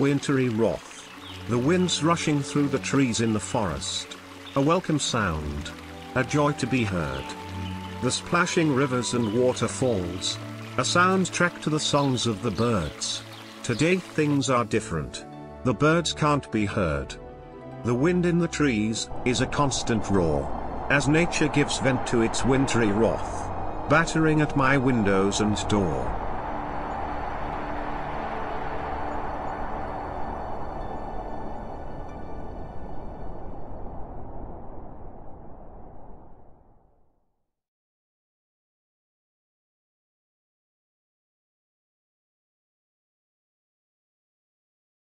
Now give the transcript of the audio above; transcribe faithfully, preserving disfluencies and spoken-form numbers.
Wintery Wrath. The winds rushing through the trees in the forest. A welcome sound. A joy to be heard. The splashing rivers and waterfalls. A soundtrack to the songs of the birds. Today things are different. The birds can't be heard. The wind in the trees is a constant roar, as nature gives vent to its wintry wrath, battering at my windows and door.